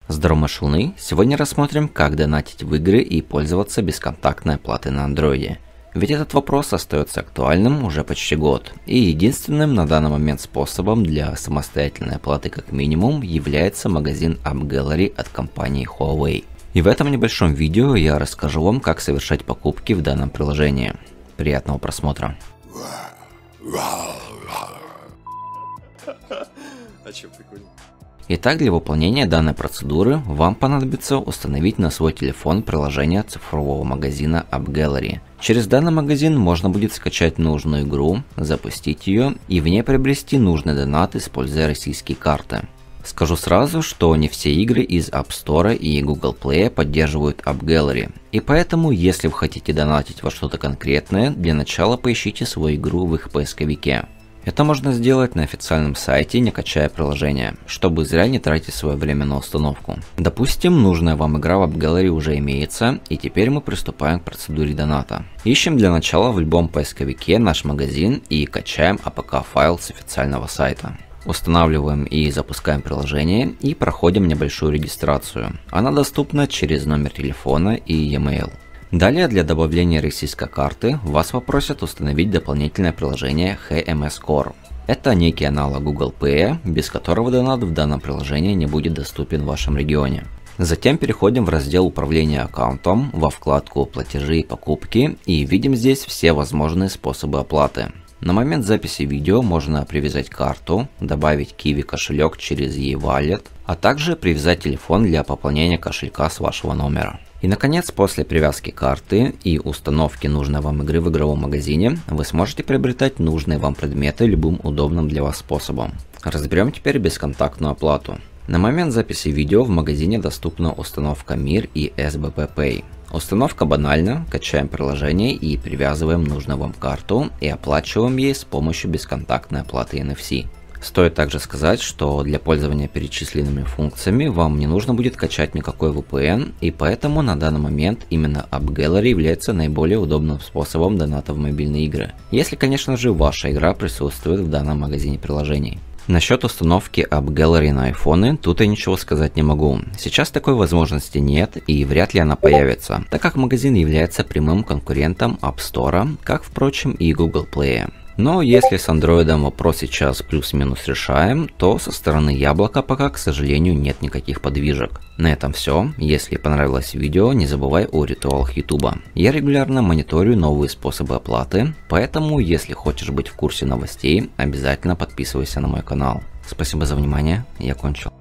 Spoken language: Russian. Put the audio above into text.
Здорово, шалуны! Сегодня рассмотрим, как донатить в игры и пользоваться бесконтактной оплатой на андроиде. Ведь этот вопрос остается актуальным уже почти год, и единственным на данный момент способом для самостоятельной оплаты как минимум является магазин AppGallery от компании Huawei. И в этом небольшом видео я расскажу вам, как совершать покупки в данном приложении. Приятного просмотра! А че, прикольно? Итак, для выполнения данной процедуры вам понадобится установить на свой телефон приложение цифрового магазина AppGallery. Через данный магазин можно будет скачать нужную игру, запустить ее и в ней приобрести нужный донат, используя российские карты. Скажу сразу, что не все игры из App Store и Google Play поддерживают AppGallery, и поэтому, если вы хотите донатить во что-то конкретное, для начала поищите свою игру в их поисковике. Это можно сделать на официальном сайте, не качая приложение, чтобы зря не тратить свое время на установку. Допустим, нужная вам игра в AppGallery уже имеется, и теперь мы приступаем к процедуре доната. Ищем для начала в любом поисковике наш магазин и качаем APK файл с официального сайта. Устанавливаем и запускаем приложение и проходим небольшую регистрацию. Она доступна через номер телефона и e-mail. Далее для добавления российской карты вас попросят установить дополнительное приложение HMS Core. Это некий аналог Google Pay, без которого донат в данном приложении не будет доступен в вашем регионе. Затем переходим в раздел управления аккаунтом, во вкладку платежи и покупки и видим здесь все возможные способы оплаты. На момент записи видео можно привязать карту, добавить Kiwi кошелек через e-wallet, а также привязать телефон для пополнения кошелька с вашего номера. И наконец, после привязки карты и установки нужной вам игры в игровом магазине, вы сможете приобретать нужные вам предметы любым удобным для вас способом. Разберем теперь бесконтактную оплату. На момент записи видео в магазине доступна установка Mir и SBP Pay. Установка банальна, качаем приложение и привязываем нужную вам карту и оплачиваем ей с помощью бесконтактной оплаты NFC. Стоит также сказать, что для пользования перечисленными функциями вам не нужно будет качать никакой VPN, и поэтому на данный момент именно AppGallery является наиболее удобным способом доната в мобильные игры. Если, конечно же, ваша игра присутствует в данном магазине приложений. Насчет установки AppGallery на айфоны, тут я ничего сказать не могу. Сейчас такой возможности нет и вряд ли она появится, так как магазин является прямым конкурентом App Store, как впрочем и Google Play. Но если с андроидом вопрос сейчас плюс-минус решаем, то со стороны яблока пока, к сожалению, нет никаких подвижек. На этом все. Если понравилось видео, не забывай о ритуалах YouTube. Я регулярно мониторю новые способы оплаты, поэтому если хочешь быть в курсе новостей, обязательно подписывайся на мой канал. Спасибо за внимание, я кончил.